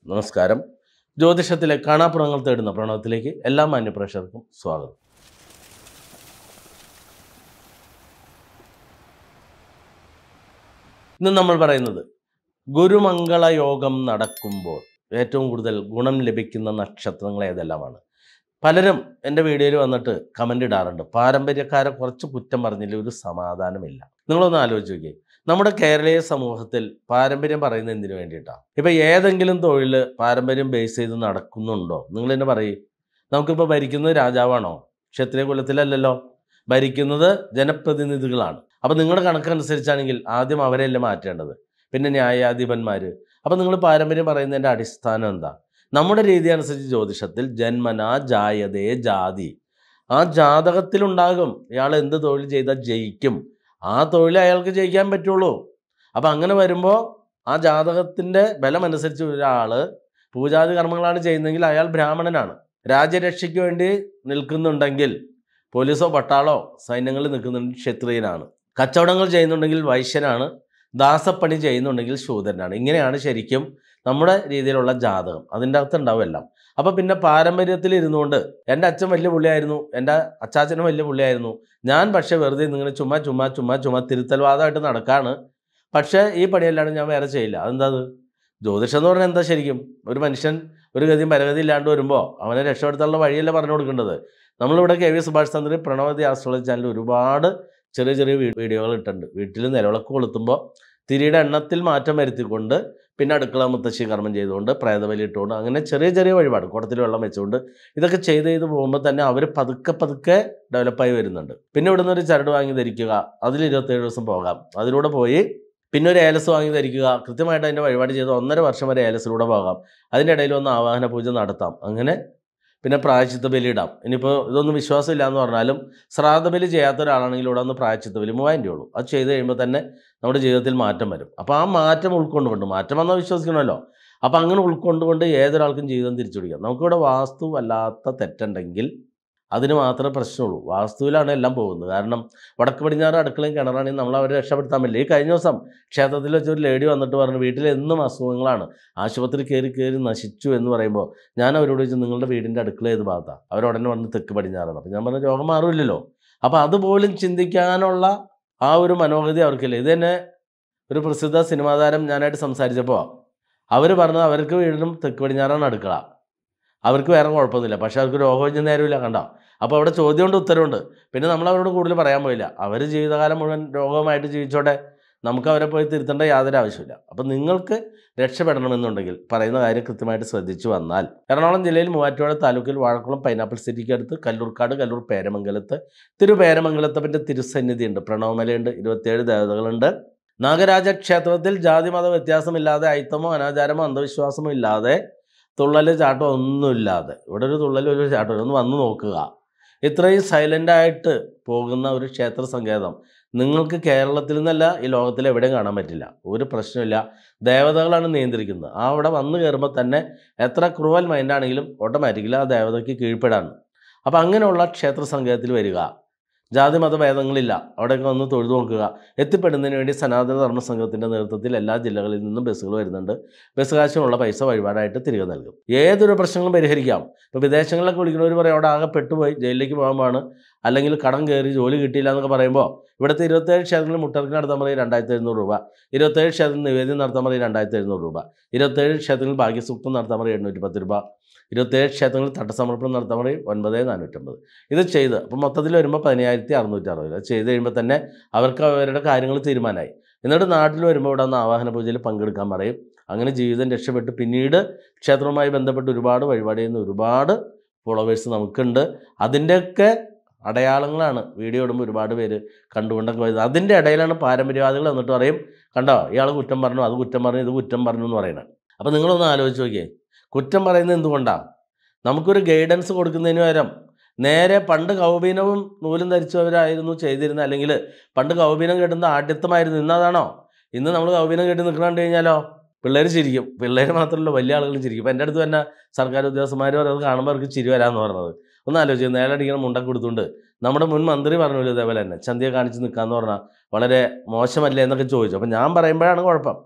നമസ്കാരം. ജ്യോതിഷത്തിലെ കാണാപ്പുറങ്ങൾ തേടുന്ന പ്രണവത്തിലേക്ക് എല്ലാ മാന്യപ്രേക്ഷകർക്കും സ്വാഗതം. ഇന്ന് നമ്മൾ പറയുന്നത് ഗുരുമംഗള യോഗം നടക്കുമ്പോൾ ഏറ്റവും കൂടുതൽ ഗുണം ലഭിക്കുന്ന നക്ഷത്രങ്ങൾ ഏതെല്ലാമാണ്. പലരും എൻ്റെ വീഡിയോയിൽ വന്നിട്ട് കമൻ്റ് ഇടാറുണ്ട്, പാരമ്പര്യക്കാരെ കുറച്ച് കുറ്റം പറഞ്ഞില്ല ഒരു സമാധാനമില്ല. നിങ്ങളൊന്ന് ആലോചിച്ച് നോക്കിയേ, നമ്മുടെ കേരളീയ സമൂഹത്തിൽ പാരമ്പര്യം പറയുന്നത് എന്തിനു വേണ്ടിയിട്ടാണ്? ഇപ്പം ഏതെങ്കിലും തൊഴിൽ പാരമ്പര്യം ബേസ് ചെയ്ത് നടക്കുന്നുണ്ടോ? നിങ്ങൾ തന്നെ പറയും. നമുക്കിപ്പോൾ ഭരിക്കുന്നത് രാജാവാണോ? ക്ഷത്രിയ കുലത്തിലല്ലല്ലോ, ഭരിക്കുന്നത് ജനപ്രതിനിധികളാണ്. അപ്പം നിങ്ങളുടെ കണക്കനുസരിച്ചാണെങ്കിൽ ആദ്യം അവരെയല്ലേ മാറ്റേണ്ടത്, പിന്നെ ന്യായാധിപന്മാർ. അപ്പം നിങ്ങൾ പാരമ്പര്യം പറയുന്നതിൻ്റെ അടിസ്ഥാനം എന്താ? നമ്മുടെ രീതി അനുസരിച്ച് ജ്യോതിഷത്തിൽ ജന്മനാ ജായതേ ജാതി, ആ ജാതകത്തിലുണ്ടാകും ഇയാൾ എന്ത് തൊഴിൽ ചെയ്താൽ ജയിക്കും, ആ തൊഴിൽ അയാൾക്ക് ജയിക്കാൻ പറ്റുള്ളൂ. അപ്പം അങ്ങനെ വരുമ്പോൾ ആ ജാതകത്തിൻ്റെ ബലമനുസരിച്ച് ഒരാൾ പൂജാതി കർമ്മങ്ങളാണ് ചെയ്യുന്നതെങ്കിൽ അയാൾ ബ്രാഹ്മണനാണ്. രാജ്യരക്ഷയ്ക്ക് വേണ്ടി നിൽക്കുന്നുണ്ടെങ്കിൽ പോലീസോ പട്ടാളോ സൈന്യങ്ങളിൽ നിൽക്കുന്നുണ്ടെങ്കിൽ ക്ഷത്രിയനാണ്. കച്ചവടങ്ങൾ ചെയ്യുന്നുണ്ടെങ്കിൽ വൈശ്യനാണ്. ദാസപ്പണി ചെയ്യുന്നുണ്ടെങ്കിൽ ശൂദ്രനാണ്. ഇങ്ങനെയാണ് ശരിക്കും നമ്മുടെ രീതിയിലുള്ള ജാതകം. അതിൻ്റെ അകത്ത് ഉണ്ടാവുമെല്ലാം. അപ്പോൾ പിന്നെ പാരമ്പര്യത്തിൽ ഇരുന്നുകൊണ്ട് എൻ്റെ അച്ഛൻ വലിയ പുള്ളിയായിരുന്നു, എൻ്റെ അച്ചാച്ചനും വലിയ പുള്ളിയായിരുന്നു, ഞാൻ പക്ഷേ വെറുതെ ഇങ്ങനെ ചുമ്മാ തിരുത്തൽവാദമായിട്ട് നടക്കാണ്, പക്ഷേ ഈ പണിയല്ലാണ്ട് ഞാൻ വേറെ ചെയ്യില്ല. അതെന്താ? അത് ജ്യോതിഷം എന്ന് പറഞ്ഞാൽ എന്താ? ശരിക്കും ഒരു മനുഷ്യൻ ഒരു ഗതിയും പരഗതി ഇല്ലാണ്ട് വരുമ്പോൾ അവനെ രക്ഷപ്പെടുത്താനുള്ള വഴിയല്ല പറഞ്ഞു കൊടുക്കേണ്ടത്. നമ്മളിവിടെ KV സുഭാഷ് തന്ത്രി പ്രണവതി ആസ്ട്രോളജി ചാനലിൽ ഒരുപാട് ചെറിയ വീഡിയോകൾ ഇട്ടുണ്ട്. വീട്ടിൽ നിലവിളക്ക് കൊളുത്തുമ്പോൾ തിരിയുടെ എണ്ണത്തിൽ മാറ്റം വരുത്തിക്കൊണ്ട്, പിന്നെ അടുക്കള മുത്തശ്ശി കർമ്മം ചെയ്തുകൊണ്ട്, പ്രേതബലി ഇട്ടുകൊണ്ട്, അങ്ങനെ ചെറിയ വഴിപാട്, കുടത്തിൽ വെള്ളം വെച്ചുകൊണ്ട് ഇതൊക്കെ ചെയ്ത് പോകുമ്പോൾ തന്നെ അവർ പതുക്കെ ഡെവലപ്പായി വരുന്നുണ്ട്. പിന്നെ ഇവിടുന്ന് ഒരു ചരട് വാങ്ങി ധരിക്കുക, അതിൽ 27 ദിവസം പോകാം, അതിലൂടെ പോയി പിന്നെ ഒരു ഏലസ് വാങ്ങി ധരിക്കുക, കൃത്യമായിട്ട് അതിൻ്റെ വഴിപാട് ചെയ്ത് 1.5 വർഷം വരെ ഏലസിലൂടെ പോകാം, അതിൻ്റെ ഇടയിൽ ഒന്ന് ആവാഹന പൂജ നടത്താം, അങ്ങനെ പിന്നെ പ്രായശ്ചിത്ത ബലി ഇടാം. ഇനിയിപ്പോൾ ഇതൊന്നും വിശ്വാസമില്ല എന്ന് പറഞ്ഞാലും ശ്രാദ്ധ ബലി ചെയ്യാത്ത ഒരാളാണെങ്കിൽ ഇവിടെ ഒന്ന് പ്രായശ്ചിത്ത ബലി 3000 രൂപ ഉള്ളൂ. അത് ചെയ്ത് കഴിയുമ്പോൾ തന്നെ നമ്മുടെ ജീവിതത്തിൽ മാറ്റം വരും. അപ്പോൾ ആ മാറ്റം ഉൾക്കൊണ്ടുകൊണ്ട്, മാറ്റം വന്നാൽ വിശ്വസിക്കണമല്ലോ, അപ്പോൾ അങ്ങനെ ഉൾക്കൊണ്ടുകൊണ്ട് ഏതൊരാൾക്കും ജീവിതം തിരിച്ചു പിടിക്കാം. നമുക്കിവിടെ വാസ്തു വല്ലാത്ത തെറ്റുണ്ടെങ്കിൽ അതിന് മാത്രമേ പ്രശ്നമുള്ളൂ. വാസ്തുവിലാണ് എല്ലാം പോകുന്നത്. കാരണം വടക്ക് പടിഞ്ഞാറ് അടുക്കളയും കിണറാണെങ്കിൽ നമ്മൾ അവരെ രക്ഷപ്പെടുത്താൻ പറ്റില്ല. ഈ കഴിഞ്ഞ ദിവസം ക്ഷേത്രത്തിൽ വെച്ചൊരു ലേഡി വന്നിട്ട് പറഞ്ഞു, വീട്ടിൽ എന്നും അസുഖങ്ങളാണ്, ആശുപത്രി കയറി നശിച്ചു എന്ന് പറയുമ്പോൾ ഞാൻ അവരോട് ചോദിച്ചു, നിങ്ങളുടെ വീടിൻ്റെ അടുക്കള ഏത് ഭാഗത്താണ്? അവരുടനെ പറഞ്ഞ് തെക്ക് പടിഞ്ഞാറാണ്. അപ്പോൾ ഞാൻ പറഞ്ഞു, രോഗം മാറില്ലല്ലോ. അപ്പോൾ അതുപോലും ചിന്തിക്കാനുള്ള ആ ഒരു മനോഗതി അവർക്കില്ല. ഇത് തന്നെ ഒരു പ്രസിദ്ധ സിനിമാ താരം ഞാനായിട്ട് സംസാരിച്ചപ്പോൾ അവർ പറഞ്ഞത് അവർക്ക് വീടിനും തെക്ക് പടിഞ്ഞാറാണ് അടുക്കള, അവർക്ക് വേറെ കുഴപ്പമൊന്നുമില്ല, പക്ഷേ അവർക്ക് രോഗം നേരമില്ല. കണ്ടോ? അപ്പോൾ അവിടെ ചോദ്യമുണ്ട് ഉത്തരവുണ്ട്. പിന്നെ നമ്മൾ അവരോട് കൂടുതൽ പറയാൻ പോയില്ല. അവർ ജീവിതകാലം മുഴുവൻ രോഗമായിട്ട് ജീവിച്ചോട്ടെ, നമുക്ക് അവരെ പോയി തിരുത്തേണ്ട യാതൊരു ആവശ്യമില്ല. അപ്പം നിങ്ങൾക്ക് രക്ഷപ്പെടണമെന്നുണ്ടെങ്കിൽ പറയുന്ന കാര്യം കൃത്യമായിട്ട് ശ്രദ്ധിച്ചു വന്നാൽ, എറണാകുളം ജില്ലയിൽ മൂവാറ്റുപുഴ താലൂക്കിൽ വാഴക്കുളം പൈനാപ്പിൾ സിറ്റിക്ക് അടുത്ത് കല്ലൂർക്കാട്, കല്ലൂർ പേരമംഗലത്ത് തിരുപേരമംഗലത്തപ്പൻ്റെ തിരുസന്നിധിയുണ്ട്. പ്രണവമലയുണ്ട്, 27 ദേവതകളുണ്ട്. നാഗരാജ ക്ഷേത്രത്തിൽ ജാതിമത വ്യത്യാസമില്ലാതെ, അയിത്തമോ അനാചാരമോ അന്ധവിശ്വാസമോ ഇല്ലാതെ, തുള്ളൽ ചാട്ടം ഒന്നുമില്ലാതെ, ഇവിടെ ഒരു തുള്ളൽ ഒരു ചാട്ടം, ഒന്ന് വന്ന് നോക്കുക. ഇത്രയും സൈലൻ്റായിട്ട് പോകുന്ന ഒരു ക്ഷേത്ര സങ്കേതം നിങ്ങൾക്ക് കേരളത്തിൽ നിന്നല്ല ഈ ലോകത്തിൽ എവിടെയും കാണാൻ പറ്റില്ല. ഒരു പ്രശ്നമില്ല, ദേവതകളാണ് നിയന്ത്രിക്കുന്നത്. ആ അവിടെ വന്ന് കയറുമ്പോൾ തന്നെ എത്ര ക്രൂവൽ മൈൻഡാണെങ്കിലും ഓട്ടോമാറ്റിക്കലി ആ ദേവതയ്ക്ക് കീഴ്പ്പെടാണ്. അപ്പോൾ അങ്ങനെയുള്ള ക്ഷേത്ര സങ്കേതത്തിൽ വരിക, ജാതി മതഭേദങ്ങളില്ല, അവിടെയൊക്കെ വന്ന് തൊഴുതു നോക്കുക. എത്തിപ്പെടുന്നതിന് വേണ്ടി സനാതന ധർമ്മ സംഘത്തിൻ്റെ നേതൃത്വത്തിൽ എല്ലാ ജില്ലകളിൽ നിന്നും ബസ്സുകൾ വരുന്നുണ്ട്. ബസ് കാശിനുള്ള പൈസ വഴിപാടായിട്ട് തിരികെ നൽകും. ഏതൊരു പ്രശ്നങ്ങളും പരിഹരിക്കാം. ഇപ്പോൾ വിദേശങ്ങളിലൊക്കെ വിളിക്കുന്നവർ പറയും അവിടെ ആകെ പെട്ടുപോയി, ജയിലിലേക്ക് പോകാൻ, അല്ലെങ്കിൽ കടം കയറി ജോലി കിട്ടിയില്ല എന്നൊക്കെ പറയുമ്പോൾ, ഇവിടുത്തെ 27 ക്ഷേത്രങ്ങളിൽ മുട്ടർക്ക് നടത്താൻ പറയും 2700 രൂപ, 27 ക്ഷേത്രത്തിൽ നിവേദ്യം നടത്താൻ പറയും 2700 രൂപ, 27 ക്ഷേത്രങ്ങളിൽ ഭാഗ്യസൂക്തം നടത്താൻ പറയും 810 രൂപ, 27 ക്ഷേത്രങ്ങളിൽ തട്ടസമർപ്പണം നടത്താൻ പറയും 9450. ഇത് ചെയ്ത് അപ്പോൾ മൊത്തത്തിൽ വരുമ്പോൾ 10660 രൂപ ചെയ്ത് കഴിയുമ്പോൾ തന്നെ അവർക്ക് അവരുടെ കാര്യങ്ങൾ തീരുമാനമായി. എന്നിട്ട് നാട്ടിൽ വരുമ്പോൾ ഇവിടെ നിന്ന് ആവാഹന പൂജയിൽ പങ്കെടുക്കാൻ പറയും. അങ്ങനെ ജീവിതം രക്ഷപ്പെട്ട് പിന്നീട് ക്ഷേത്രവുമായി ബന്ധപ്പെട്ട് ഒരുപാട് വഴിപാട് ചെയ്യുന്ന ഒരുപാട് ഫോളോവേഴ്സ് നമുക്കുണ്ട്. അതിൻ്റെയൊക്കെ അടയാളങ്ങളാണ് വീഡിയോ ഇടുമ്പോൾ ഒരുപാട് പേര് കണ്ടുകൊണ്ടൊക്കെ വരുന്നത്. അതിൻ്റെ ഇടയിലാണ് പാരമ്പര്യവാദികൾ എന്നിട്ട് പറയും, കണ്ടോ ഇയാൾ കുറ്റം പറഞ്ഞു, അത് കുറ്റം പറഞ്ഞു, ഇത് കുറ്റം പറഞ്ഞു എന്ന് പറയുന്നത്. അപ്പോൾ നിങ്ങളൊന്ന് ആലോചിച്ച് നോക്കിയേ, കുറ്റം പറയുന്നത് എന്തുകൊണ്ടാണ്? നമുക്കൊരു ഗൈഡൻസ് കൊടുക്കുന്നതിന് പകരം നേരെ പണ്ട് കൗപീനവും നൂലും ധരിച്ചവരായിരുന്നു ചെയ്തിരുന്നത്, അല്ലെങ്കിൽ പണ്ട് കൗപീനം കെട്ടുന്ന ആഢ്യത്വമായിരുന്നു. ഇന്നതാണോ? ഇന്ന് നമ്മൾ കൗപീനം കെട്ടി നിൽക്കണു കഴിഞ്ഞാലോ പിള്ളേർ ചിരിക്കും. പിള്ളേർ മാത്രമല്ല, വലിയ ആളുകളും ചിരിക്കും. ഇപ്പോൾ എൻ്റെ അടുത്ത് തന്നെ സർക്കാർ ഉദ്യോഗസ്ഥന്മാർ പറയുന്നത് കാണുമ്പോൾ അവർക്ക് ചിരി വരാമെന്ന് പറഞ്ഞത്. ഒന്ന് ആലോചിക്കുക, നേരടിക്കണം മുണ്ടൊക്കെ കൊടുത്തുകൊണ്ട് നമ്മുടെ മുൻ മന്ത്രി പറഞ്ഞല്ലോ ഇതേപോലെ തന്നെ ചന്തിയെ കാണിച്ച് നിൽക്കാമെന്ന് പറഞ്ഞാൽ വളരെ മോശമല്ലേ എന്നൊക്കെ ചോദിച്ചു. അപ്പോൾ ഞാൻ പറയുമ്പോഴാണ് കുഴപ്പം.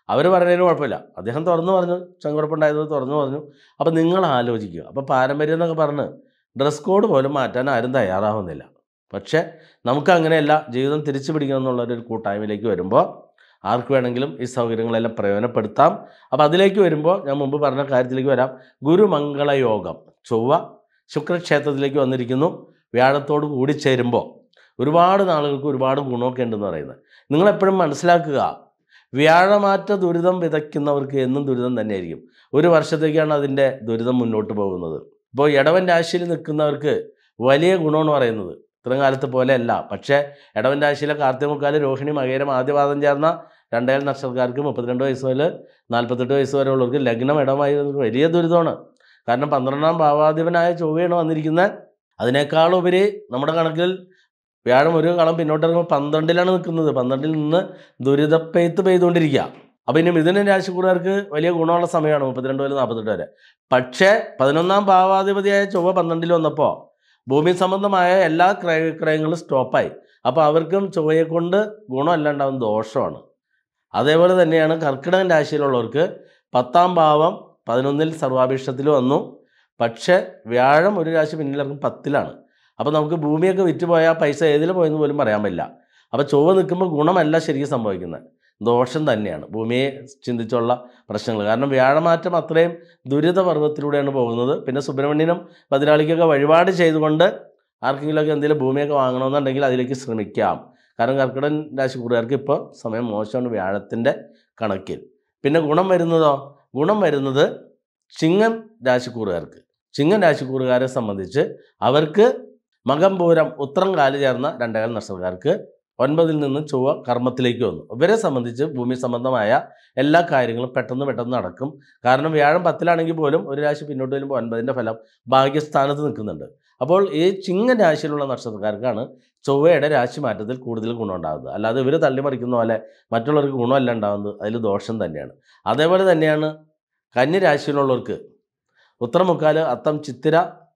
അവർ പറയുന്നതിന് കുഴപ്പമില്ല. അദ്ദേഹം തുറന്നു പറഞ്ഞു, ചങ്കുറപ്പുണ്ടായത് തുറന്നു പറഞ്ഞു. അപ്പോൾ നിങ്ങൾ ആലോചിക്കുക. അപ്പോൾ പാരമ്പര്യം എന്നൊക്കെ പറഞ്ഞ് ഡ്രസ് കോഡ് പോലും മാറ്റാൻ ആരും തയ്യാറാവുന്നില്ല. പക്ഷേ നമുക്കങ്ങനെയല്ല, ജീവിതം തിരിച്ചു പിടിക്കണം എന്നുള്ളൊരു കൂട്ടായ്മയിലേക്ക് വരുമ്പോൾ ആർക്ക് വേണമെങ്കിലും ഈ സൗകര്യങ്ങളെല്ലാം പ്രയോജനപ്പെടുത്താം. അപ്പോൾ അതിലേക്ക് വരുമ്പോൾ ഞാൻ മുമ്പ് പറഞ്ഞ കാര്യത്തിലേക്ക് വരാം. ഗുരുമംഗള യോഗം ചൊവ്വ ശുക്രക്ഷേത്രത്തിലേക്ക് വന്നിരിക്കുന്നു. വ്യാഴത്തോട് കൂടി ചേരുമ്പോൾ ഒരുപാട് നാളുകൾക്ക് ഒരുപാട് ഗുണമൊക്കെ ഉണ്ടെന്ന് പറയുന്നത്. നിങ്ങളെപ്പോഴും മനസ്സിലാക്കുക, വ്യാഴമാറ്റ ദുരിതം വിതയ്ക്കുന്നവർക്ക് എന്നും ദുരിതം തന്നെയായിരിക്കും. ഒരു വർഷത്തേക്കാണ് അതിൻ്റെ ദുരിതം മുന്നോട്ട് പോകുന്നത്. ഇപ്പോൾ ഇടവൻ രാശിയിൽ നിൽക്കുന്നവർക്ക് വലിയ ഗുണമെന്ന് പറയുന്നത് ഇത്രയും കാലത്ത് പോലെയല്ല. പക്ഷേ ഇടവൻ രാശിയിലെ കാർത്തികമുക്കാൽ, രോഹിണി, മകയിരം ആദ്യപാദം ചേർന്ന രണ്ടേൽ നക്ഷത്രക്കാർക്ക് 32 വയസ്സ് മുതൽ 48 വയസ്സ് വരെ ഉള്ളവർക്ക് ലഗ്നം ഇടമായി വലിയ ദുരിതമാണ്. കാരണം 12ാം ഭാവാധിപനായ ചൊവ്വയാണ് വന്നിരിക്കുന്നത്. അതിനേക്കാളുപരി നമ്മുടെ കണക്കിൽ വ്യാഴം ഒരു കളം പിന്നോട്ടിറങ്ങുമ്പോൾ 12ലാണ് നിൽക്കുന്നത്. 12ൽ നിന്ന് ദുരിതപ്പെയ്ത്ത് പെയ്തുകൊണ്ടിരിക്കുക. അപ്പോൾ ഇനി മിഥുന രാശിക്കാർക്ക് വലിയ ഗുണമുള്ള സമയമാണ് 32 മുതൽ 48 വരെ. പക്ഷേ 11ാം ഭാവാധിപതിയായ ചൊവ്വ 12ൽ വന്നപ്പോൾ ഭൂമി സംബന്ധമായ എല്ലാ ക്രയവിക്രയങ്ങളും സ്റ്റോപ്പായി. അപ്പോൾ അവർക്കും ചൊവ്വയെ കൊണ്ട് ഗുണമല്ലാണ്ടാവും, ദോഷമാണ്. അതേപോലെ തന്നെയാണ് കർക്കിടകൻ രാശിയിലുള്ളവർക്ക് 10ാം ഭാവം 11ൽ സർവാഭീഷ്ടത്തിൽ വന്നു. പക്ഷേ വ്യാഴം ഒരു രാശി പിന്നിലിറങ്ങും 10ലാണ്. അപ്പോൾ നമുക്ക് ഭൂമിയൊക്കെ വിറ്റുപോയാൽ പൈസ ഏതിൽ പോയെന്ന് പോലും പറയാൻ പറ്റില്ല. അപ്പോൾ ചൊവ്വ നിൽക്കുമ്പോൾ ഗുണമല്ല ശരിക്കും സംഭവിക്കുന്നത്, ദോഷം തന്നെയാണ്. ഭൂമിയെ ചിന്തിച്ചുള്ള പ്രശ്നങ്ങൾ. കാരണം വ്യാഴമാറ്റം അത്രയും ദുരിതപർവ്വത്തിലൂടെയാണ് പോകുന്നത്. പിന്നെ സുബ്രഹ്മണ്യനും ഭദ്രാളിക്കൊക്കെ വഴിപാട് ചെയ്തുകൊണ്ട് ആർക്കെങ്കിലുമൊക്കെ എന്തെങ്കിലും ഭൂമിയൊക്കെ വാങ്ങണമെന്നുണ്ടെങ്കിൽ അതിലേക്ക് ശ്രമിക്കാം. കാരണം കർക്കിടകൻ രാശിക്കാർക്ക് ഇപ്പോൾ സമയം മോശമാണ് വ്യാഴത്തിൻ്റെ കണക്കിൽ. പിന്നെ ഗുണം വരുന്നതോ? ഗുണം വരുന്നത് ചിങ്ങൻ രാശിക്കൂറുകാർക്ക്. ചിങ്ങൻ രാശിക്കൂറുകാരെ സംബന്ധിച്ച് അവർക്ക് മകം, പൂരം, ഉത്രം കാല് ചേർന്ന രണ്ടേകാൽ നക്ഷത്രക്കാർക്ക് 9ൽ നിന്ന് ചൊവ്വ കർമ്മത്തിലേക്ക് വന്നു. ഇവരെ സംബന്ധിച്ച് ഭൂമി സംബന്ധമായ എല്ലാ കാര്യങ്ങളും പെട്ടെന്ന് നടക്കും. കാരണം വ്യാഴം 10ലാണെങ്കിൽ പോലും ഒരു രാശി പിന്നോട്ട് വരുമ്പോൾ 9ൻ്റെ ഫലം ഭാഗ്യസ്ഥാനത്ത് നിൽക്കുന്നുണ്ട്. അപ്പോൾ ഈ ചിങ്ങൻ രാശിയിലുള്ള നക്ഷത്രക്കാർക്കാണ് ചൊവ്വയുടെ രാശി മാറ്റത്തിൽ കൂടുതൽ ഗുണമുണ്ടാകുന്നത്. അല്ലാതെ ഇവർ തള്ളിമറിക്കുന്ന പോലെ മറ്റുള്ളവർക്ക് ഗുണമല്ല ഉണ്ടാകുന്നത്, അതിൽ ദോഷം തന്നെയാണ്. അതേപോലെ തന്നെയാണ് കന്നി രാശിയിലുള്ളവർക്ക് ഉത്രം, മുക്കാല്, അത്തം, ചിത്തിര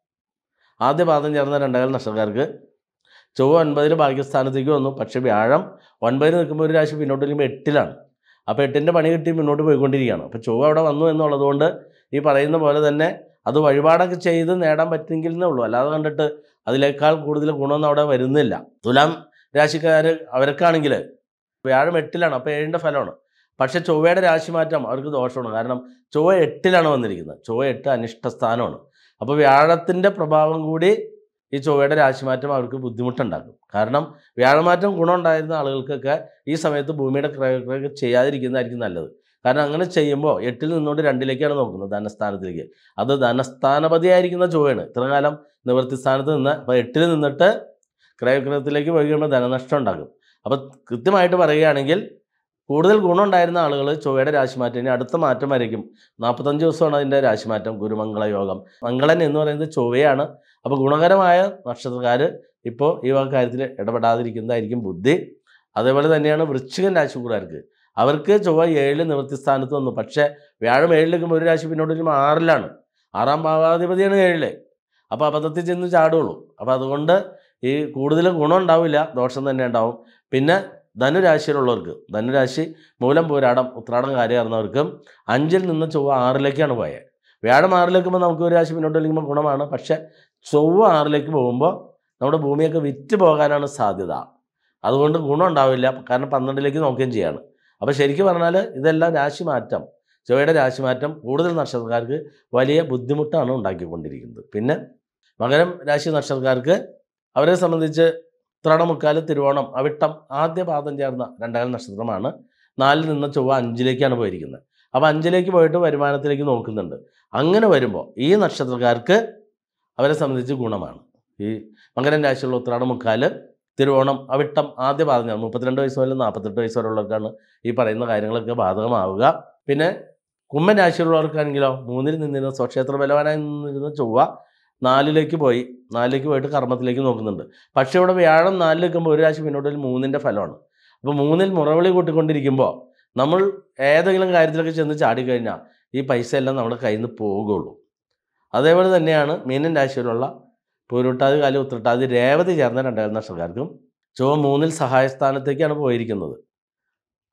ആദ്യപാദം ചേർന്ന രണ്ടേകാൽ നക്ഷത്രക്കാർക്ക് ചൊവ്വ 9ൽ ഭാഗ്യസ്ഥാനത്തേക്ക് വന്നു. പക്ഷേ വ്യാഴം 9ൽ നിൽക്കുമ്പോൾ ഒരു രാശി പിന്നോട്ട് വരുമ്പോൾ 8ലാണ്. അപ്പോൾ 8ൻ്റെ പണി കിട്ടി മുന്നോട്ട് പോയിക്കൊണ്ടിരിക്കുകയാണ്. അപ്പോൾ ചൊവ്വ അവിടെ വന്നു എന്നുള്ളതുകൊണ്ട് ഈ പറയുന്ന പോലെ തന്നെ അത് വഴിപാടൊക്കെ ചെയ്ത് നേടാൻ പറ്റുമെങ്കിൽ എന്നേ ഉള്ളൂ. അല്ലാതെ കണ്ടിട്ട് അതിനേക്കാൾ കൂടുതൽ ഗുണമൊന്നും അവിടെ വരുന്നില്ല. തുലാം രാശിക്കാർ അവർക്കാണെങ്കിൽ വ്യാഴം 8ലാണ്. അപ്പോൾ 7ൻ്റെ ഫലമാണ്. പക്ഷേ ചൊവ്വയുടെ രാശിമാറ്റം അവർക്ക് ദോഷമാണ്. കാരണം ചൊവ്വ 8ലാണ് വന്നിരിക്കുന്നത്. ചൊവ്വ 8 അനിഷ്ട സ്ഥാനമാണ്. അപ്പോൾ വ്യാഴത്തിൻ്റെ പ്രഭാവം കൂടി ഈ ചൊവ്വയുടെ രാശിമാറ്റം അവർക്ക് ബുദ്ധിമുട്ടുണ്ടാക്കും. കാരണം വ്യാഴമാറ്റം ഗുണമുണ്ടായിരുന്ന ആളുകൾക്കൊക്കെ ഈ സമയത്ത് ഭൂമിയുടെ ക്രയവിക്രയം ചെയ്യാതിരിക്കുന്നതായിരിക്കും നല്ലത്. കാരണം അങ്ങനെ ചെയ്യുമ്പോൾ 8ൽ നിന്നുകൊണ്ട് 2ലേക്കാണ് നോക്കുന്നത്, ധനസ്ഥാനത്തിലേക്ക്. അത് ധനസ്ഥാനപതിയായിരിക്കുന്ന ചൊവ്വയാണ്. ഇത്ര കാലം നിവൃത്തി സ്ഥാനത്ത് നിന്ന് അപ്പോൾ 8ൽ നിന്നിട്ട് ക്രയവിക്രയത്തിലേക്ക് പോയി കഴിയുമ്പോൾ ധനനഷ്ടം ഉണ്ടാകും. അപ്പോൾ കൃത്യമായിട്ട് പറയുകയാണെങ്കിൽ കൂടുതൽ ഗുണമുണ്ടായിരുന്ന ആളുകൾ ചൊവ്വയുടെ രാശിമാറ്റം ഇനി അടുത്ത മാറ്റം വരയ്ക്കും. 45 ദിവസമാണ് അതിൻ്റെ രാശിമാറ്റം. ഗുരുമംഗള യോഗം. മംഗളൻ എന്ന് പറയുന്നത് ചൊവ്വയാണ്. അപ്പോൾ ഗുണകരമായ നക്ഷത്രക്കാർ ഇപ്പോൾ ഈ വക കാര്യത്തിൽ ഇടപെടാതിരിക്കുന്നതായിരിക്കും ബുദ്ധി. അതേപോലെ തന്നെയാണ് വൃശ്ചികൻ രാശിക്കാർക്ക്. അവർക്ക് ചൊവ്വ 7 നിവൃത്തി സ്ഥാനത്ത് വന്നു. പക്ഷേ വ്യാഴം 7ൽ നിൽക്കുമ്പോൾ ഒരു രാശി പിന്നോട്ട് വരുമ്പോൾ 6ലാണ്. 6ാം ഭാവാധിപതിയാണ് 7. അപ്പോൾ അബദ്ധത്തിൽ ചെന്ന് ചാടുള്ളൂ. അപ്പോൾ അതുകൊണ്ട് ഈ കൂടുതൽ ഗുണം ഉണ്ടാവില്ല, ദോഷം തന്നെ ഉണ്ടാവും. പിന്നെ ധനുരാശിയിലുള്ളവർക്ക്, ധനുരാശി മൂലം, പൂരാടം, ഉത്രാടം കാര്യം അറിഞ്ഞവർക്കും 5ൽ നിന്ന് ചൊവ്വ 6ലേക്കാണ് പോയത്. വ്യാഴം 6ലേക്കുമ്പോൾ നമുക്ക് ഒരു രാശി പിന്നോട്ട് വലിക്കുമ്പോൾ ഗുണമാണ്. പക്ഷേ ചൊവ്വ 6ലേക്ക് പോകുമ്പോൾ നമ്മുടെ ഭൂമിയൊക്കെ വിറ്റ് പോകാനാണ് സാധ്യത. അതുകൊണ്ട് ഗുണം ഉണ്ടാവില്ല. കാരണം 12ലേക്ക് നോക്കുകയും ചെയ്യാണ്. അപ്പോൾ ശരിക്കും പറഞ്ഞാൽ ഇതെല്ലാം രാശിമാറ്റം, ചൊവ്വയുടെ രാശിമാറ്റം കൂടുതൽ നക്ഷത്രക്കാർക്ക് വലിയ ബുദ്ധിമുട്ടാണ് ഉണ്ടാക്കിക്കൊണ്ടിരിക്കുന്നത്. പിന്നെ മകരം രാശി നക്ഷത്രക്കാർക്ക് അവരെ സംബന്ധിച്ച് ഉത്രാടം, മുക്കാല്, തിരുവോണം, അവിട്ടം ആദ്യ പാദം ചേർന്ന രണ്ടേകാൽ നക്ഷത്രമാണ്. 4ൽ നിന്ന് ചൊവ്വ 5ലേക്കാണ് പോയിരിക്കുന്നത്. അപ്പോൾ 5ലേക്ക് പോയിട്ട് വരുമാനത്തിലേക്ക് നോക്കുന്നുണ്ട്. അങ്ങനെ വരുമ്പോൾ ഈ നക്ഷത്രക്കാർക്ക് അവരെ സംബന്ധിച്ച് ഗുണമാണ്. ഈ മകരം രാശിയുള്ള ഉത്രാടം, മുക്കാല്, തിരുവോണം, അവിട്ടം ആദ്യ പാദം ചേർന്ന് 32 വയസ്സ് മുതൽ 48 വയസ്സ് വരെയുള്ളവർക്കാണ് ഈ പറയുന്ന കാര്യങ്ങളൊക്കെ ബാധകമാവുക. പിന്നെ കുംഭൻ രാശിയുള്ളവർക്കാണെങ്കിലോ 3ൽ നിന്നിരുന്ന സ്വക്ഷേത്ര ബലവാനായി നിന്നിരുന്ന ചൊവ്വ 4ലേക്ക് പോയിട്ട് കർമ്മത്തിലേക്ക് നോക്കുന്നുണ്ട്. പക്ഷേ ഇവിടെ വ്യാഴം 4ൽ നിൽക്കുമ്പോൾ ഒരു രാശി പിന്നോട്ടിൽ 3ൻ്റെ ഫലമാണ്. അപ്പോൾ 3ൽ മുറവിളി കൂട്ടിക്കൊണ്ടിരിക്കുമ്പോൾ നമ്മൾ ഏതെങ്കിലും കാര്യത്തിലൊക്കെ ചെന്ന് ചാടിക്കഴിഞ്ഞാൽ ഈ പൈസ എല്ലാം നമ്മുടെ കയ്യിൽ നിന്ന് പോകുള്ളൂ. അതേപോലെ തന്നെയാണ് മീനൻ രാശിയിലുള്ള പൂരുട്ടാതി, കാലി, ഉത്രട്ടാതി, രേവതി ചേർന്ന രണ്ടേകാൽ നക്ഷത്രക്കാർക്കും ചൊവ്വ 3ൽ സഹായസ്ഥാനത്തേക്കാണ് പോയിരിക്കുന്നത്.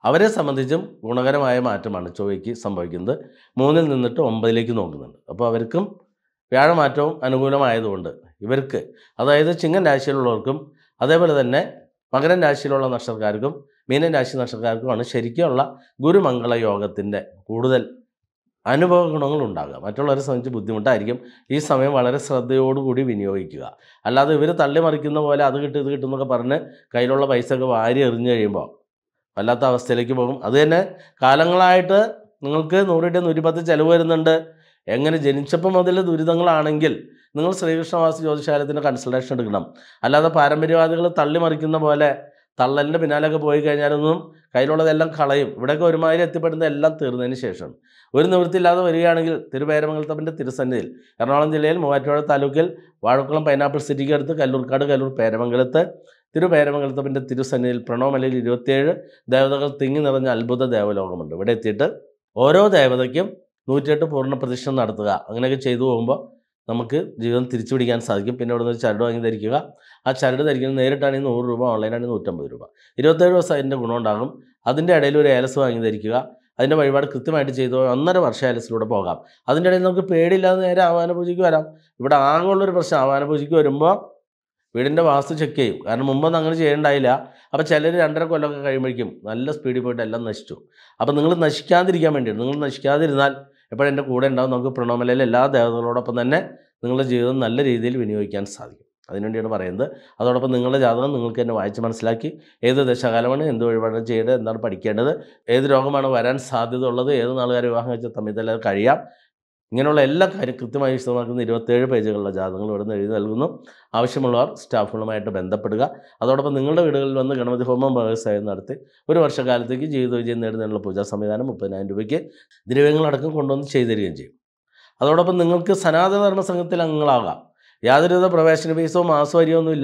അവരെ സംബന്ധിച്ചും ഗുണകരമായ മാറ്റമാണ് ചൊവ്വയ്ക്ക് സംഭവിക്കുന്നത്. 3-ൽ നിന്നിട്ട് 9ലേക്ക് നോക്കുന്നുണ്ട്. അപ്പോൾ അവർക്കും വ്യാഴമാറ്റവും അനുകൂലമായതുകൊണ്ട് ഇവർക്ക്, അതായത് ചിങ്ങൻ രാശിയിലുള്ളവർക്കും അതേപോലെ തന്നെ മകരൻ രാശിയിലുള്ള നക്ഷത്രക്കാർക്കും മീനൻ രാശി നക്ഷത്രക്കാർക്കുമാണ് ശരിക്കുമുള്ള ഗുരുമംഗള യോഗത്തിൻ്റെ കൂടുതൽ അനുഭവ ഗുണങ്ങൾ ഉണ്ടാകുക. മറ്റുള്ളവരെ സംബന്ധിച്ച് ബുദ്ധിമുട്ടായിരിക്കും. ഈ സമയം വളരെ ശ്രദ്ധയോടുകൂടി വിനിയോഗിക്കുക. അല്ലാതെ ഇവർ തള്ളിമറിക്കുന്ന പോലെ അത് കിട്ടും ഇത് കിട്ടും എന്നൊക്കെ പറഞ്ഞ് കയ്യിലുള്ള പൈസ ഒക്കെ വാരി എറിഞ്ഞു കഴിയുമ്പോൾ വല്ലാത്ത അവസ്ഥയിലേക്ക് പോകും. അത് തന്നെ കാലങ്ങളായിട്ട് നിങ്ങൾക്ക് 100 110 ചിലവ് വരുന്നുണ്ട്. എങ്ങനെ ജനിച്ചപ്പോൾ മുതൽ ദുരിതങ്ങളാണെങ്കിൽ നിങ്ങൾ ശ്രീകൃഷ്ണവാസി ജ്യോതിശാലയത്തിൻ്റെ കൺസൾട്ടേഷൻ എടുക്കണം. അല്ലാതെ പാരമ്പര്യവാദികൾ തള്ളിമറിക്കുന്ന പോലെ തള്ളലിൻ്റെ പിന്നാലെയൊക്കെ പോയി കഴിഞ്ഞാലൊന്നും കയ്യിലുള്ളതെല്ലാം കളയും. ഇവിടെയൊക്കെ ഒരുമാതിരി എത്തിപ്പെടുന്നത് എല്ലാം തീർന്നതിന് ശേഷം ഒരു നിവൃത്തിയില്ലാതെ വരികയാണെങ്കിൽ തിരുപേരമംഗലത്തപ്പൻ്റെ തിരുസന്നിധിയിൽ എറണാകുളം ജില്ലയിൽ മൂവാറ്റുപുഴ താലൂക്കിൽ വാഴക്കുളം പൈനാപ്പിൾ സിറ്റിക്ക് അടുത്ത് കല്ലൂർക്കാട് കല്ലൂർ പേരമംഗലത്ത് തിരുപേരമംഗലത്തപ്പൻ്റെ തിരുസന്നിധിയിൽ പ്രണവമലയിൽ 27 ദേവതകൾ തിങ്ങി നിറഞ്ഞ അത്ഭുത ദേവലോകമുണ്ട്. ഇവിടെ എത്തിയിട്ട് ഓരോ ദേവതയ്ക്കും 108 പൂർണ്ണ പ്രതിഷ്ഠ നടത്തുക. അങ്ങനെയൊക്കെ ചെയ്തു പോകുമ്പോൾ നമുക്ക് ജീവിതം തിരിച്ചു പിടിക്കാൻ സാധിക്കും. പിന്നെ ഇവിടെ നിന്ന് ഒരു ചരട് വാങ്ങി ധരിക്കുക. ആ ചരട് ധരിക്കുന്നത് നേരിട്ടാണെങ്കിൽ 100 രൂപ, ഓൺലൈനാണെങ്കിൽ 150 രൂപ. 27 ദിവസം അതിൻ്റെ ഗുണം ഉണ്ടാകും. അതിൻ്റെ ഇടയിൽ ഒരു ഏലസ് വാങ്ങി ധരിക്കുക. അതിൻ്റെ വഴിപാട് കൃത്യമായിട്ട് ചെയ്തു 1.5 വർഷം ഏലസിലൂടെ പോകാം. അതിൻ്റെ ഇടയിൽ നമുക്ക് പേടിയില്ലാതെ നേരെ ആവാന പൂജയ്ക്ക് വരാം. ഇവിടെ ആകെയുള്ളൊരു പ്രശ്നം, ആവാന പൂജയ്ക്ക് വരുമ്പോൾ വീടിൻ്റെ വാസ്തു ചെക്ക് ചെയ്യും. കാരണം മുമ്പൊന്നും അങ്ങനെ ചെയ്യേണ്ടായില്ല. അപ്പോൾ ചിലർ 2.5 കൊല്ലമൊക്കെ കഴിയുമ്പോഴേക്കും നല്ല സ്പീഡിൽ പോയിട്ട് എല്ലാം നശിച്ചു. അപ്പോൾ നിങ്ങൾ നശിക്കാതിരിക്കാൻ വേണ്ടിയിട്ട്, നിങ്ങൾ നശിക്കാതിരുന്നാൽ എപ്പോഴും എൻ്റെ കൂടെ ഉണ്ടാവും. നമുക്ക് പ്രണവമലയിലെ എല്ലാ ദേവതകളോടൊപ്പം തന്നെ നിങ്ങളുടെ ജീവിതം നല്ല രീതിയിൽ വിനിയോഗിക്കാൻ സാധിക്കും. അതിനുവേണ്ടിയാണ് പറയുന്നത്. അതോടൊപ്പം നിങ്ങളുടെ ജാതകം നിങ്ങൾക്ക് തന്നെ വായിച്ച് മനസ്സിലാക്കി ഏത് ദശകാലമാണ്, എന്ത് വഴിപാടാണ് ചെയ്യേണ്ടത്, എന്താണ് പഠിക്കേണ്ടത്, ഏത് രോഗമാണ് വരാൻ സാധ്യത ഉള്ളത്, ഏത് നാളുകാർ വിവാഹം കഴിച്ച തമ്മിൽ കഴിയാം, ഇങ്ങനെയുള്ള എല്ലാ കാര്യം കൃത്യമായി വിശദമാക്കുന്ന 27 പേജുകളുള്ള ജാതകങ്ങൾ ഇവിടെ നിന്ന് എഴുതി നൽകുന്നു. ആവശ്യമുള്ളവർ സ്റ്റാഫുകളുമായിട്ട് ബന്ധപ്പെടുക. അതോടൊപ്പം നിങ്ങളുടെ വീടുകളിൽ വന്ന് ഗണപതി ഹോമം വ്യവസായം നടത്തി 1 വർഷക്കാലത്തേക്ക് ജീവിത വിജയം നേടുന്നതിനുള്ള പൂജാ സംവിധാനം 30,000 രൂപയ്ക്ക് ദ്രവ്യങ്ങളടക്കം കൊണ്ടുവന്ന് ചെയ്തു തരികയും ചെയ്യും. അതോടൊപ്പം നിങ്ങൾക്ക് സനാതന ധർമ്മ സംഘത്തിൽ അംഗങ്ങളാകാം. യാതൊരുവിധ പ്രവേശന ഫീസോ മാസവരിയൊന്നുമില്ല.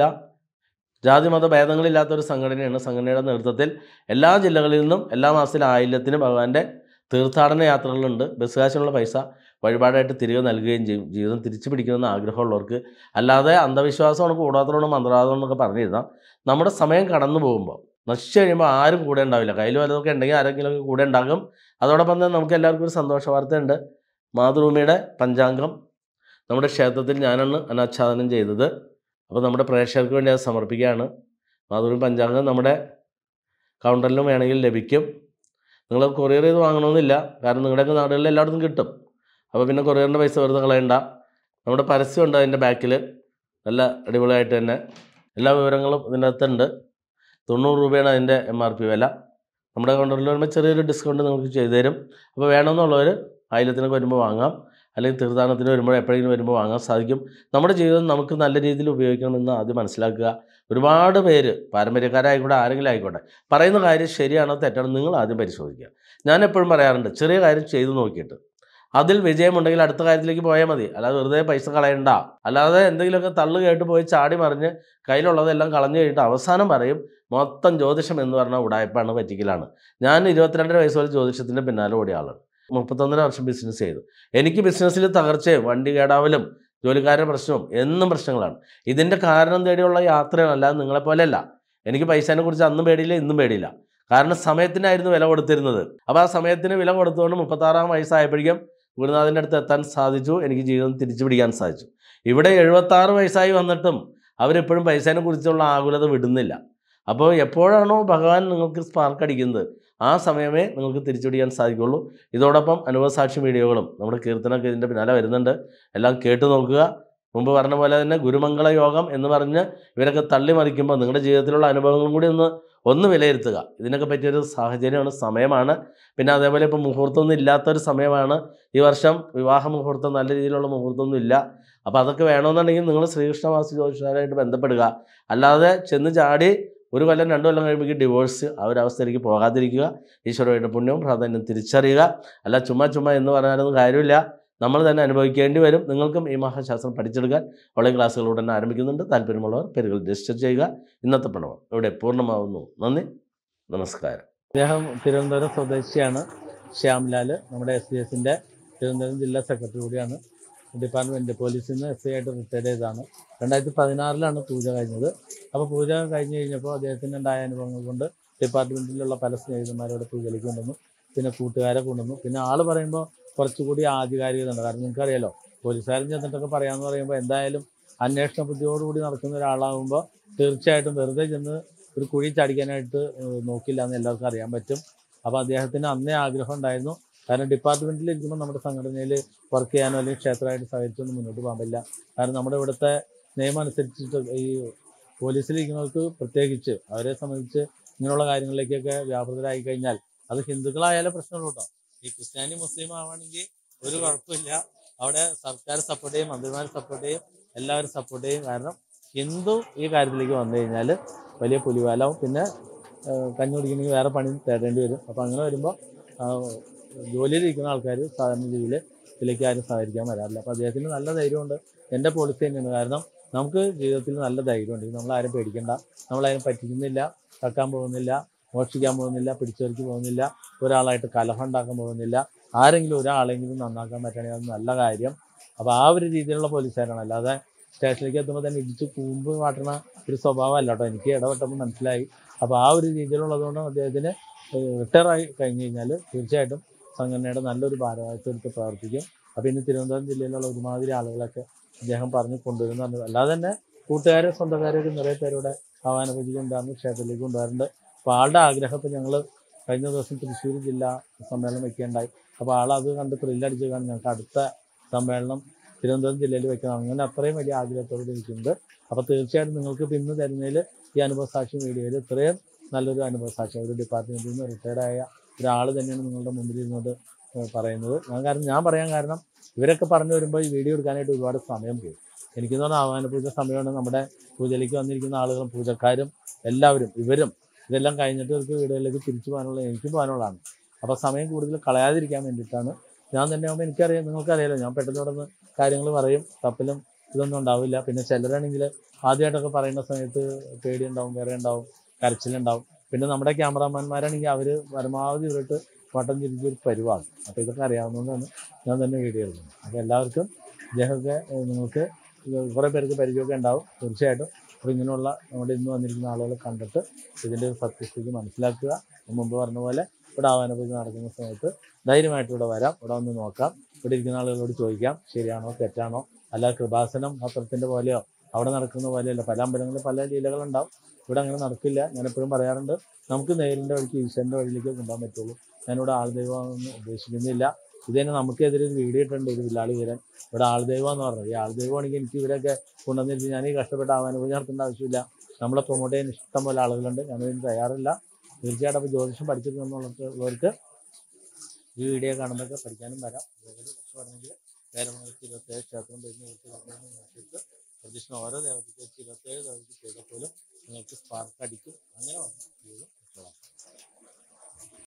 ജാതി മത ഭേദങ്ങളില്ലാത്തൊരു സംഘടനയാണ്. സംഘടനയുടെ നേതൃത്വത്തിൽ എല്ലാ ജില്ലകളിൽ നിന്നും എല്ലാ മാസത്തിലും 1000-ന് ഭഗവാന്റെ തീർത്ഥാടന യാത്രകളുണ്ട്. ബസ് കാശിനുള്ള പൈസ വഴിപാടായിട്ട് തിരികെ നൽകുകയും ചെയ്യും. ജീവിതം തിരിച്ചു പിടിക്കണമെന്ന് ആഗ്രഹമുള്ളവർക്ക്. അല്ലാതെ അന്ധവിശ്വാസമാണ് കൂടാത്തതുകൊണ്ട് മന്ത്രവാദം എന്നൊക്കെ പറഞ്ഞിരുന്നാൽ നമ്മുടെ സമയം കടന്നു പോകുമ്പോൾ നശിച്ചു കഴിയുമ്പോൾ ആരും കൂടെ ഉണ്ടാവില്ല. കയ്യിൽ വല്ലതൊക്കെ ഉണ്ടെങ്കിൽ ആരെങ്കിലുമൊക്കെ കൂടെ ഉണ്ടാകും. അതോടൊപ്പം തന്നെ നമുക്ക് എല്ലാവർക്കും ഒരു സന്തോഷ വാർത്തയുണ്ട്. മാതൃഭൂമിയുടെ പഞ്ചാംഗം നമ്മുടെ ക്ഷേത്രത്തിൽ ഞാനാണ് അനാച്ഛാദനം ചെയ്തത്. അപ്പോൾ നമ്മുടെ പ്രേക്ഷകർക്ക് വേണ്ടി അത് സമർപ്പിക്കുകയാണ്. മാതൃഭൂമി പഞ്ചാംഗം നമ്മുടെ കൗണ്ടറിലും വേണമെങ്കിൽ ലഭിക്കും. നിങ്ങൾ കൊറിയർ ചെയ്ത് വാങ്ങണമെന്നില്ല. കാരണം നിങ്ങളുടെയൊക്കെ നാടുകളിൽ എല്ലായിടത്തും കിട്ടും. അപ്പോൾ പിന്നെ കൊറിയറിൻ്റെ പൈസ വെറുതെ കളയണ്ട. നമ്മുടെ പരസ്യമുണ്ട് അതിൻ്റെ ബാക്കിൽ. നല്ല അടിപൊളിയായിട്ട് തന്നെ എല്ലാ വിവരങ്ങളും ഇതിൻ്റെ അകത്തുണ്ട്. 90 രൂപയാണ് അതിൻ്റെ MRP വില. നമ്മുടെ കൗണ്ടറിൽ വരുമ്പോൾ ചെറിയൊരു ഡിസ്കൗണ്ട് നിങ്ങൾക്ക് ചെയ്തു തരും. അപ്പോൾ വേണമെന്നുള്ളവർ 1000-നൊക്കെ വരുമ്പോൾ വാങ്ങാം. അല്ലെങ്കിൽ തീർത്ഥാടനത്തിന് വരുമ്പോൾ എപ്പോഴെങ്കിലും വരുമ്പോൾ വാങ്ങാൻ സാധിക്കും. നമ്മുടെ ജീവിതം നമുക്ക് നല്ല രീതിയിൽ ഉപയോഗിക്കണമെന്ന് ആദ്യം മനസ്സിലാക്കുക. ഒരുപാട് പേര് പാരമ്പര്യക്കാരായിക്കോട്ടെ ആരെങ്കിലും ആയിക്കോട്ടെ പറയുന്ന കാര്യം ശരിയാണോ തെറ്റാണോ നിങ്ങൾ ആദ്യം പരിശോധിക്കുക. ഞാൻ എപ്പോഴും പറയാറുണ്ട്, ചെറിയ കാര്യം ചെയ്തു നോക്കിയിട്ട് അതിൽ വിജയമുണ്ടെങ്കിൽ അടുത്ത കാര്യത്തിലേക്ക് പോയാൽ മതി. അല്ലാതെ വെറുതെ പൈസ കളയണ്ട. അല്ലാതെ എന്തെങ്കിലുമൊക്കെ തള്ളു കേട്ട് പോയി ചാടി മറിഞ്ഞ് കയ്യിലുള്ളതെല്ലാം കളഞ്ഞു കഴിഞ്ഞിട്ട് അവസാനം പറയും മൊത്തം ജ്യോതിഷം എന്ന് പറഞ്ഞാൽ ഉടായ്പാണ്, പറ്റിക്കലാണ്. ഞാൻ 22 വയസ്സ് വരെ ജ്യോതിഷത്തിൻ്റെ പിന്നാലെ ഓടിയ ആളാണ്. 31 വർഷം ബിസിനസ് ചെയ്തു. എനിക്ക് ബിസിനസ്സിൽ തകർച്ചയും വണ്ടി കേടാവലും ജോലിക്കാരുടെ പ്രശ്നവും എന്നും പ്രശ്നങ്ങളാണ്. ഇതിൻ്റെ കാരണം തേടിയുള്ള യാത്രയാണ്. അല്ലാതെ നിങ്ങളെപ്പോലെയല്ല. എനിക്ക് പൈസേനെ കുറിച്ച് അന്നും പേടിയില്ല, ഇന്നും പേടിയില്ല. കാരണം സമയത്തിനായിരുന്നു വില കൊടുത്തിരുന്നത്. അപ്പോൾ ആ സമയത്തിന് വില കൊടുത്തുകൊണ്ട് 36-ാം വയസ്സായപ്പോഴേക്കും ഗുരുനാഥൻ്റെ അടുത്ത് എത്താൻ സാധിച്ചു. എനിക്ക് ജീവിതം തിരിച്ചു പിടിക്കാൻ സാധിച്ചു. ഇവിടെ 76 വയസ്സായി വന്നിട്ടും അവരെപ്പോഴും പൈസേനെ കുറിച്ചുള്ള ആകുലത വിടുന്നില്ല. അപ്പോൾ എപ്പോഴാണോ ഭഗവാൻ നിങ്ങൾക്ക് സ്പാർക്ക് അടിക്കുന്നത് ആ സമയമേ നിങ്ങൾക്ക് തിരിച്ചു പിടിക്കാൻ സാധിക്കുള്ളൂ. ഇതോടൊപ്പം അനുഭവസാക്ഷി വീഡിയോകളും നമ്മുടെ കീർത്തനമൊക്കെ ഇതിൻ്റെ പിന്നാലെ വരുന്നുണ്ട്. എല്ലാം കേട്ടു നോക്കുക. മുമ്പ് പറഞ്ഞ പോലെ തന്നെ ഗുരുമംഗള യോഗം എന്ന് പറഞ്ഞ് ഇവരൊക്കെ തള്ളിമറിക്കുമ്പോൾ നിങ്ങളുടെ ജീവിതത്തിലുള്ള അനുഭവങ്ങളും കൂടി ഒന്ന് വിലയിരുത്തുക. ഇതിനൊക്കെ പറ്റിയൊരു സാഹചര്യമാണ്, സമയമാണ്. പിന്നെ അതേപോലെ ഇപ്പോൾ മുഹൂർത്തമൊന്നും ഇല്ലാത്തൊരു സമയമാണ്. ഈ വർഷം വിവാഹ മുഹൂർത്തം നല്ല രീതിയിലുള്ള മുഹൂർത്തമൊന്നും ഇല്ല. അപ്പോൾ അതൊക്കെ വേണമെന്നുണ്ടെങ്കിൽ നിങ്ങൾ ശ്രീകൃഷ്ണവാസി ജ്യോതിഷാലയമായിട്ട് ബന്ധപ്പെടുക. അല്ലാതെ ചെന്ന് ചാടി 1 കൊല്ലം 2 കൊല്ലം കഴിയുമ്പോൾ ഡിവോഴ്സ് ആ ഒരു അവസ്ഥയിലേക്ക് പോകാതിരിക്കുക. ഈശ്വരയുടെ പുണ്യവും പ്രാധാന്യം തിരിച്ചറിയുക. അല്ല ചുമ്മാ എന്ന് പറഞ്ഞാലൊന്നും കാര്യമില്ല. നമ്മൾ തന്നെ അനുഭവിക്കേണ്ടി വരും. നിങ്ങൾക്കും ഈ മഹാശാസ്ത്രം പഠിച്ചെടുക്കാൻ ഓൺലൈൻ ക്ലാസ്സുകൾ ഉടനെ ആരംഭിക്കുന്നുണ്ട്. താല്പര്യമുള്ളവർ പേരുകൾ രജിസ്റ്റർ ചെയ്യുക. ഇന്നത്തെ പ്രണവം ഇവിടെ പൂർണ്ണമാവുന്നു. നന്ദി, നമസ്കാരം. അദ്ദേഹം തിരുവനന്തപുരം സ്വദേശിയാണ്. ശ്യാംലാൽ നമ്മുടെ SDS-ൻ്റെ തിരുവനന്തപുരം ജില്ലാ സെക്രട്ടറി കൂടിയാണ്. ഡിപ്പാർട്ട്മെൻറ്റ് പോലീസിൽ നിന്ന് SI ആയിട്ട് റിട്ടയർഡ് ചെയ്തതാണ്. 2016-ലാണ് പൂജ കഴിഞ്ഞത്. അപ്പോൾ പൂജ കഴിഞ്ഞ് കഴിഞ്ഞപ്പോൾ അദ്ദേഹത്തിന് ഉണ്ടായ അനുഭവങ്ങൾ കൊണ്ട് ഡിപ്പാർട്ട്മെൻറ്റിലുള്ള പല സ്നേഹിതന്മാരോട് പൂജയിലേക്ക് കൊണ്ടുവന്നു, പിന്നെ കൂട്ടുകാരെ കൊണ്ടുവന്നു. പിന്നെ ആൾ പറയുമ്പോൾ കുറച്ചുകൂടി ആധികാരികതയുണ്ട്. കാരണം നിങ്ങൾക്കറിയാലോ, പോലീസുകാരൻ ചെന്നിട്ടൊക്കെ പറയാമെന്ന് പറയുമ്പോൾ എന്തായാലും അന്വേഷണ ബുദ്ധിയോടുകൂടി നടക്കുന്ന ഒരാളാകുമ്പോൾ തീർച്ചയായിട്ടും വെറുതെ ചെന്ന് ഒരു കുഴി ചാടിക്കാനായിട്ട് നോക്കില്ല എന്ന് എല്ലാവർക്കും അറിയാൻ പറ്റും. അപ്പോൾ അദ്ദേഹത്തിന് അന്നേ ആഗ്രഹം ഉണ്ടായിരുന്നു. കാരണം ഡിപ്പാർട്ട്മെൻറ്റിൽ ഇരിക്കുമ്പോൾ നമ്മുടെ സംഘടനയിൽ വർക്ക് ചെയ്യാനോ അല്ലെങ്കിൽ ക്ഷേത്രമായിട്ട് സഹകരിച്ചൊന്നും മുന്നോട്ട് പോകാൻ പറ്റില്ല. കാരണം നമ്മുടെ ഇവിടുത്തെ നിയമം അനുസരിച്ചിട്ട് ഈ പോലീസിലിരിക്കുന്നവർക്ക് പ്രത്യേകിച്ച് അവരെ സംബന്ധിച്ച് ഇങ്ങനെയുള്ള കാര്യങ്ങളിലേക്കൊക്കെ വ്യാപൃതരായി കഴിഞ്ഞാൽ അത് ഹിന്ദുക്കളായാലും പ്രശ്നമുള്ളൂ കേട്ടോ. ഈ ക്രിസ്ത്യാനി മുസ്ലിം ആവുകയാണെങ്കിൽ ഒരു കുഴപ്പമില്ല, അവിടെ സർക്കാർ സപ്പോർട്ട് ചെയ്യും, മന്ത്രിമാർ സപ്പോർട്ട് ചെയ്യും, എല്ലാവരും സപ്പോർട്ട് ചെയ്യും. കാരണം ഹിന്ദു ഈ കാര്യത്തിലേക്ക് വന്നു കഴിഞ്ഞാൽ വലിയ പുലിവാലാവും. പിന്നെ കഞ്ഞി കുടിക്കണമെങ്കിൽ വേറെ പണി തേടേണ്ടി വരും. അപ്പോൾ അങ്ങനെ വരുമ്പോൾ ജോലിയിലിരിക്കുന്ന ആൾക്കാർ സാധാരണ രീതിയിൽ ഇതിലേക്ക് ആരും സഹകരിക്കാൻ വരാറില്ല. അപ്പോൾ അദ്ദേഹത്തിന് നല്ല ധൈര്യമുണ്ട്. എൻ്റെ പോളിസി തന്നെയാണ്. കാരണം നമുക്ക് ജീവിതത്തിൽ നല്ല ധൈര്യമുണ്ട്. നമ്മളാരും പേടിക്കേണ്ട, നമ്മളാരും പറ്റിക്കുന്നില്ല, തക്കാൻ പോകുന്നില്ല, മോഷ്ടിക്കാൻ പോകുന്നില്ല, പിടിച്ചെറിക്ക് പോകുന്നില്ല, ഒരാളായിട്ട് കലഹം ഉണ്ടാക്കാൻ പോകുന്നില്ല. ആരെങ്കിലും ഒരാളെങ്കിലും നന്നാക്കാൻ പറ്റുകയാണെങ്കിൽ അത് നല്ല കാര്യം. അപ്പോൾ ആ ഒരു രീതിയിലുള്ള പോലീസുകാരാണ്. അല്ലാതെ സ്റ്റേഷനിലേക്ക് എത്തുമ്പോൾ തന്നെ ഇടിച്ച് കൂമ്പ് കാട്ടുന്ന ഒരു സ്വഭാവമല്ല കേട്ടോ. എനിക്ക് ഇടപെട്ടപ്പോൾ മനസ്സിലായി. അപ്പോൾ ആ ഒരു രീതിയിലുള്ളതുകൊണ്ട് അദ്ദേഹത്തിന് റിട്ടയറായി കഴിഞ്ഞ് കഴിഞ്ഞാൽ തീർച്ചയായിട്ടും സംഘടനയുടെ നല്ലൊരു ഭാരവാഹിത്വത്തിൽ പ്രവർത്തിക്കും. അപ്പോൾ ഇന്ന് തിരുവനന്തപുരം ജില്ലയിലുള്ള ഒരുമാതിരി ആളുകളൊക്കെ അദ്ദേഹം പറഞ്ഞ് കൊണ്ടുവരുന്നുണ്ട്. അല്ലാതെ തന്നെ കൂട്ടുകാരും സ്വന്തക്കാരൊക്കെ നിറയെ പേരുടെ ആഹ്വാന പൂജയ്ക്ക് ഉണ്ടാകുന്ന ക്ഷേത്രത്തിലേക്ക് കൊണ്ടുവരുന്നുണ്ട്. അപ്പോൾ ആളുടെ ആഗ്രഹം ഇപ്പോൾ ഞങ്ങൾ കഴിഞ്ഞ ദിവസം തൃശ്ശൂർ ജില്ലാ സമ്മേളനം വയ്ക്കുകയുണ്ടായി. അപ്പോൾ ആളത് കണ്ട് ത്രില്ലടിച്ച് കാണും ഞങ്ങൾക്ക് അടുത്ത സമ്മേളനം തിരുവനന്തപുരം ജില്ലയിൽ വെക്കണം. അങ്ങനെ അത്രയും വലിയ ആഗ്രഹത്തോടെ ഇരിക്കുന്നുണ്ട്. അപ്പോൾ തീർച്ചയായിട്ടും നിങ്ങൾക്ക് ഇപ്പോൾ ഇന്ന് തരുന്നതിൽ ഈ അനുഭവസാക്ഷ്യം വീഡിയോയിൽ ഇത്രയും നല്ലൊരു അനുഭവസാക്ഷ്യം ഒരു ഡിപ്പാർട്ട്മെൻറ്റിൽ നിന്ന് റിട്ടയർഡായ ഒരാൾ തന്നെയാണ് നിങ്ങളുടെ മുമ്പിൽ ഇരുന്നത് പറയുന്നത്. ഞാൻ പറയാൻ കാരണം ഇവരൊക്കെ പറഞ്ഞു വരുമ്പോൾ ഈ വീഡിയോ എടുക്കാനായിട്ട് ഒരുപാട് സമയം പോകും. എനിക്കെന്ന് പറഞ്ഞാൽ ആഹ്വാന പൂജ സമയമാണ്. നമ്മുടെ പൂജയിലേക്ക് വന്നിരിക്കുന്ന ആളുകളും പൂജക്കാരും എല്ലാവരും ഇവരും ഇതെല്ലാം കഴിഞ്ഞിട്ട് ഇവർക്ക് വീടുകളിലേക്ക് തിരിച്ചു പോകാനുള്ള എനിക്കും പോകാനുള്ളതാണ്. അപ്പോൾ സമയം കൂടുതൽ കളയാതിരിക്കാൻ വേണ്ടിയിട്ടാണ്. ഞാൻ തന്നെ ആകുമ്പോൾ എനിക്കറിയാം, നിങ്ങൾക്കറിയാലോ, ഞാൻ പെട്ടെന്ന് ഇവിടെ നിന്ന് കാര്യങ്ങൾ പറയും, തപ്പലും ഇതൊന്നും ഉണ്ടാവില്ല. പിന്നെ ചിലരാണെങ്കിൽ ആദ്യമായിട്ടൊക്കെ പറയുന്ന സമയത്ത് പേടിയുണ്ടാവും, വേറെ ഉണ്ടാവും, കരച്ചിലുണ്ടാവും. പിന്നെ നമ്മുടെ ക്യാമറാമാന്മാരാണെങ്കിൽ അവർ പരമാവധി ഇവരിട്ട് വട്ടം തിരിച്ചൊരു പരിവാണ്. അപ്പോൾ ഇതൊക്കെ അറിയാവുന്നതുകൊണ്ടാണ് ഞാൻ തന്നെ വീഡിയോ എടുക്കുന്നത്. അപ്പോൾ എല്ലാവർക്കും ഇദ്ദേഹമൊക്കെ നിങ്ങൾക്ക് കുറേ പേർക്ക് പരിചയമൊക്കെ ഉണ്ടാവും തീർച്ചയായിട്ടും. അപ്പോൾ ഇങ്ങനെയുള്ള നമ്മുടെ ഇന്ന് വന്നിരിക്കുന്ന ആളുകളെ കണ്ടിട്ട് ഇതിൻ്റെ ഒരു സത്യസ്ഥിതി മനസ്സിലാക്കുക. മുമ്പ് പറഞ്ഞ പോലെ ഇവിടെ ആഹ്വാന പൂജ നടക്കുന്ന സമയത്ത് ധൈര്യമായിട്ട് ഇവിടെ വരാം, ഇവിടെ വന്ന് നോക്കാം, ഇവിടെ ഇരിക്കുന്ന ആളുകളോട് ചോദിക്കാം ശരിയാണോ തെറ്റാണോ. അല്ലാതെ കൃപാസനം പത്രത്തിൻ്റെ പോലെയോ അവിടെ നടക്കുന്ന പോലെയല്ല. പല അമ്പലങ്ങളിൽ പല ലീലകളുണ്ടാവും, ഇവിടെ അങ്ങനെ നടക്കില്ല. ഞാൻ എപ്പോഴും പറയാറുണ്ട്, നമുക്ക് നേരിൻ്റെ വഴിക്ക് ഈശ്വരൻ്റെ വഴിയിലേക്ക് കൊണ്ടുപോകാൻ പറ്റുള്ളൂ. ഞാനിവിടെ ആൾദൈവമൊന്നും ഉദ്ദേശിക്കുന്നില്ല. ഇത് തന്നെ നമുക്കെതിരെ ഒരു വീഡിയോ ഇട്ടുണ്ട്, ഒരു വില്ലാളി വീരൻ ഇവിടെ ആൾദൈവം എന്ന് പറഞ്ഞത്. ഈ ആൾദൈവമാണെങ്കിൽ എനിക്ക് ഇവരൊക്കെ കൊണ്ടുവന്നിട്ട് ഞാൻ ഈ കഷ്ടപ്പെട്ട ആവാനുഭവം നടത്തേണ്ട ആവശ്യമില്ല. നമ്മളെ പ്രൊമോട്ട് ചെയ്യാൻ ഇഷ്ടം പോലെ ആളുകളുണ്ട്, ഞാനതിന് തയ്യാറില്ല. തീർച്ചയായിട്ടും അപ്പോൾ ജ്യോതിഷം പഠിച്ചിട്ടുള്ളവർക്ക് ഈ വീഡിയോ കാണുന്നതൊക്കെ പഠിക്കാനും വരാം. അതേപോലെ രക്ഷപ്പെടണമെങ്കിൽ വേരമംഗലത്ത് 27 ക്ഷേത്രം നോക്കിയിട്ട് പ്രദക്ഷിണ ഓരോ ദേവതയ്ക്ക് 27 ദേവതയ്ക്ക് ചെയ്താൽ പോലും നിങ്ങൾക്ക് സ്പാർക്ക് അടിക്കും. അങ്ങനെ വന്നു ജീവിതം രക്ഷപ്പെടാം.